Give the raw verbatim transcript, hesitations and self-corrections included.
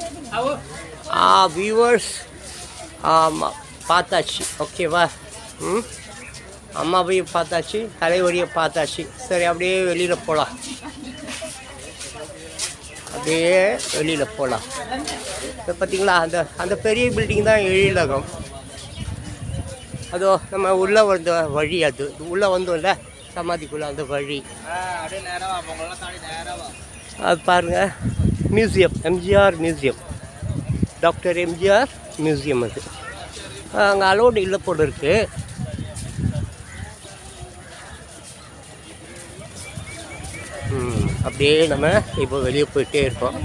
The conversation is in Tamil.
ஆ வியூவர்ஸ் ஆமாம் பார்த்தாச்சு ஓகேவா. ம் அம்மாவையும் பார்த்தாச்சு, தலைவரியை பார்த்தாச்சு. சரி அப்படியே வெளியில் போகலாம், அப்படியே வெளியில் போகலாம். இப்போ பார்த்தீங்களா அந்த அந்த பெரிய பில்டிங் தான் எழிலகம். அதோ நம்ம உள்ளே வந்த வழி, அது உள்ளே வந்தோம்ல சமாதிக்குள்ளே அந்த வழி. அது பாருங்கள் museum, MGR museum, doctor MGR museum. அது அங்கே அலோடு இல்லை போல இருக்குது. ம் அப்படியே நம்ம இப்போ வெளியே போயிட்டே இருக்கோம்.